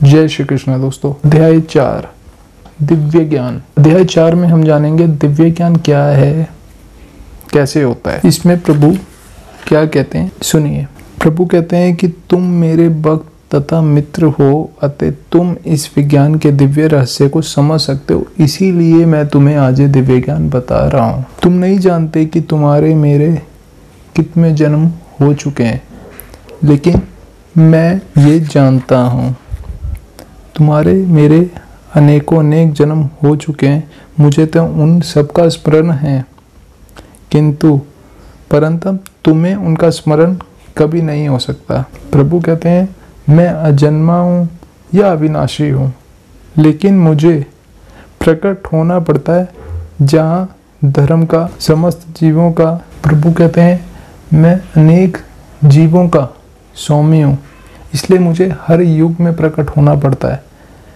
जय श्री कृष्ण दोस्तों। अध्याय 4 दिव्य ज्ञान। अध्याय 4 में हम जानेंगे दिव्य ज्ञान क्या है, कैसे होता है। इसमें प्रभु क्या कहते हैं सुनिए। प्रभु कहते हैं कि तुम मेरे भक्त तथा मित्र हो, अतः तुम इस विज्ञान के दिव्य रहस्य को समझ सकते हो, इसीलिए मैं तुम्हें आज ये दिव्य ज्ञान बता रहा हूँ। तुम नहीं जानते कि तुम्हारे मेरे कितने जन्म हो चुके हैं, लेकिन मैं ये जानता हूँ तुम्हारे मेरे अनेकों अनेक जन्म हो चुके हैं। मुझे तो उन सबका स्मरण है, किंतु परंतु तुम्हें उनका स्मरण कभी नहीं हो सकता। प्रभु कहते हैं मैं अजन्मा हूँ या अविनाशी हूँ, लेकिन मुझे प्रकट होना पड़ता है जहाँ धर्म का समस्त जीवों का। प्रभु कहते हैं मैं अनेक जीवों का स्वामी हूँ, इसलिए मुझे हर युग में प्रकट होना पड़ता है।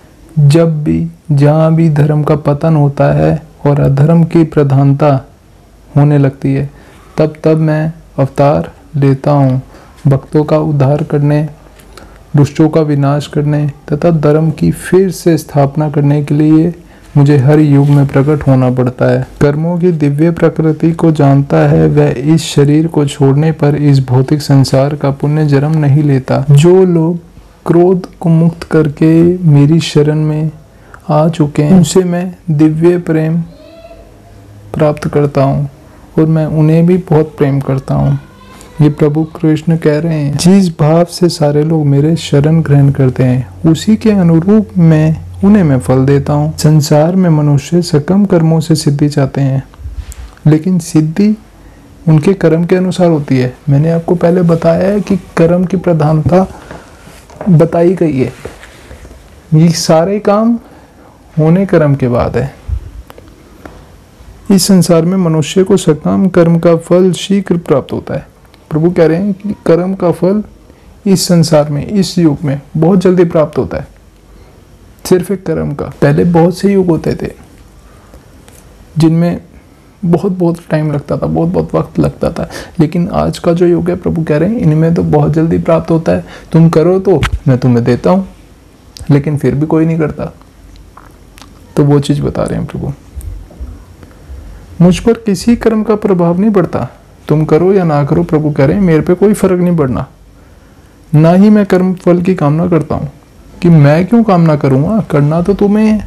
जब भी जहाँ भी धर्म का पतन होता है और अधर्म की प्रधानता होने लगती है, तब तब मैं अवतार लेता हूँ, भक्तों का उद्धार करने, दुष्टों का विनाश करने तथा धर्म की फिर से स्थापना करने के लिए मुझे हर युग में प्रकट होना पड़ता है। कर्मों की दिव्य प्रकृति को जानता है वह इस शरीर को छोड़ने पर इस भौतिक संसार का पुण्य जन्म नहीं लेता। जो लोग क्रोध को मुक्त करके मेरी शरण में आ चुके हैं, उनसे मैं दिव्य प्रेम प्राप्त करता हूँ और मैं उन्हें भी बहुत प्रेम करता हूँ। ये प्रभु कृष्ण कह रहे हैं, जिस भाव से सारे लोग मेरे शरण ग्रहण करते हैं, उसी के अनुरूप उन्हें मैं फल देता हूँ। संसार में मनुष्य सकम कर्मों से सिद्धि चाहते हैं, लेकिन सिद्धि उनके कर्म के अनुसार होती है। मैंने आपको पहले बताया है कि कर्म की प्रधानता बताई गई है। ये सारे काम होने कर्म के बाद है। इस संसार में मनुष्य को सकाम कर्म का फल शीघ्र प्राप्त होता है। प्रभु कह रहे हैं कि कर्म का फल इस संसार में, इस युग में बहुत जल्दी प्राप्त होता है। सिर्फ एक कर्म का। पहले बहुत से युग होते थे जिनमें बहुत टाइम लगता था, बहुत वक्त लगता था, लेकिन आज का जो युग है, प्रभु कह रहे हैं इनमें तो बहुत जल्दी प्राप्त होता है। तुम करो तो मैं तुम्हें देता हूँ, लेकिन फिर भी कोई नहीं करता। तो वो चीज बता रहे हैं प्रभु। मुझ पर किसी कर्म का प्रभाव नहीं पड़ता, तुम करो या ना करो। प्रभु कह रहे हैं मेरे पे कोई फर्क नहीं पड़ना। ना ही मैं कर्म फल की कामना करता हूँ, कि मैं क्यों कामना करूँगा, करना तो तुम्हें है,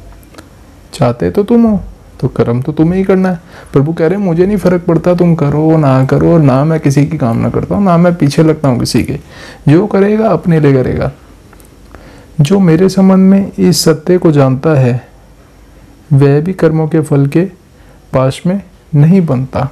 चाहते तो तुम हो, तो कर्म तो तुम्हें ही करना है। प्रभु कह रहे हैं मुझे नहीं फर्क पड़ता तुम करो ना करो, ना मैं किसी की कामना करता हूँ, ना मैं पीछे लगता हूँ किसी के। जो करेगा अपने लिए करेगा। जो मेरे संबंध में इस सत्य को जानता है वह भी कर्मों के फल के पास में नहीं बनता।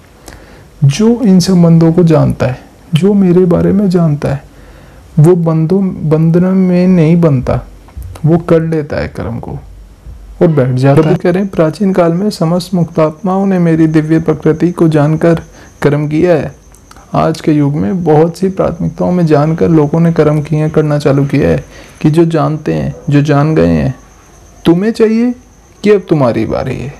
जो इन संबंधों को जानता है, जो मेरे बारे में जानता है, वो बंधन में नहीं बनता, वो कर लेता है कर्म को और बैठ जाता है। करें प्राचीन काल में समस्त मुक्तात्माओं ने मेरी दिव्य प्रकृति को जानकर कर्म किया है। आज के युग में बहुत सी प्राथमिकताओं में जानकर लोगों ने कर्म किए करना चालू किया है, कि जो जानते हैं, जो जान गए हैं। तुम्हें चाहिए कि अब तुम्हारी बारी है।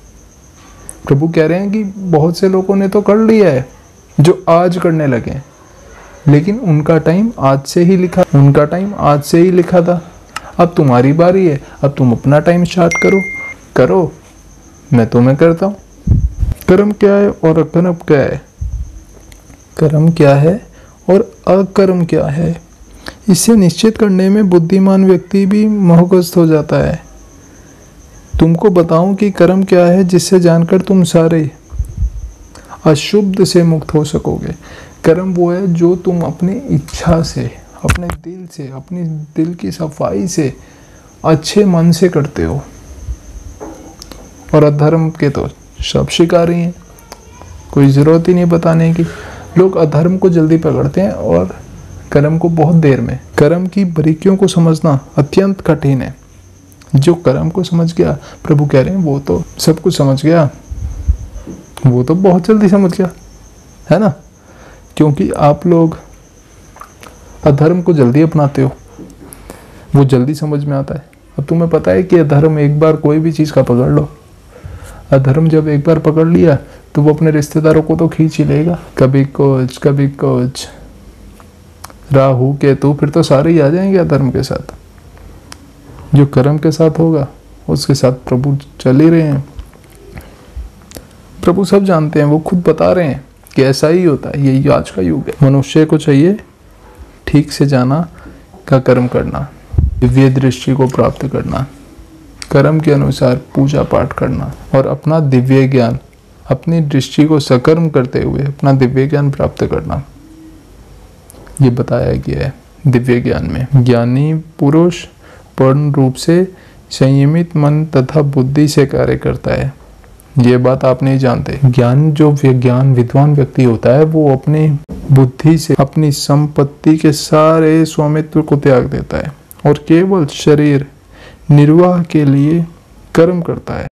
प्रभु कह रहे हैं कि बहुत से लोगों ने तो कर लिया है जो आज करने लगे, लेकिन उनका टाइम आज से ही लिखा था। अब तुम्हारी बारी है, अब तुम अपना टाइम स्टार्ट करो, मैं तुम्हें करता हूँ। कर्म क्या है और अकर्म क्या है? कर्म क्या है और अकर्म क्या है, इसे निश्चित करने में बुद्धिमान व्यक्ति भी मोहग्रस्त हो जाता है। तुमको बताऊं कि कर्म क्या है, जिससे जानकर तुम सारे अशुद्ध से मुक्त हो सकोगे। कर्म वो है जो तुम अपनी इच्छा से, अपने दिल से, अपनी दिल की सफाई से, अच्छे मन से करते हो। और अधर्म के तो सब शिकारी हैं, कोई ज़रूरत ही नहीं बताने की। लोग अधर्म को जल्दी पकड़ते हैं और कर्म को बहुत देर में। कर्म की बारीकियों को समझना अत्यंत कठिन है। जो कर्म को समझ गया, प्रभु कह रहे हैं वो तो सब कुछ समझ गया, वो तो बहुत जल्दी समझ गया, है ना। क्योंकि आप लोग अधर्म को जल्दी अपनाते हो, वो जल्दी समझ में आता है। अब तुम्हें पता है कि अधर्म एक बार कोई भी चीज़ का पकड़ लो, अधर्म जब एक बार पकड़ लिया तो वो अपने रिश्तेदारों को तो खींच ही लेगा। कभी कुछ राहु केतु, फिर तो सारे ही आ जाएंगे अधर्म के साथ। जो कर्म के साथ होगा उसके साथ प्रभु चल ही रहे हैं। प्रभु सब जानते हैं, वो खुद बता रहे हैं कि ऐसा ही होता है। यही आज का युग है। मनुष्य को चाहिए ठीक से जाना का कर्म करना, दिव्य दृष्टि को प्राप्त करना, कर्म के अनुसार पूजा पाठ करना और अपना दिव्य ज्ञान, अपनी दृष्टि को सकर्म करते हुए अपना दिव्य ज्ञान प्राप्त करना। ये बताया गया है दिव्य ज्ञान में। ज्ञानी पुरुष पूर्ण रूप से संयमित मन तथा बुद्धि से कार्य करता है। ये बात आप नहीं जानते। ज्ञान विद्वान व्यक्ति होता है, वो अपनी बुद्धि से अपनी संपत्ति के सारे स्वामित्व को त्याग देता है और केवल शरीर निर्वाह के लिए कर्म करता है।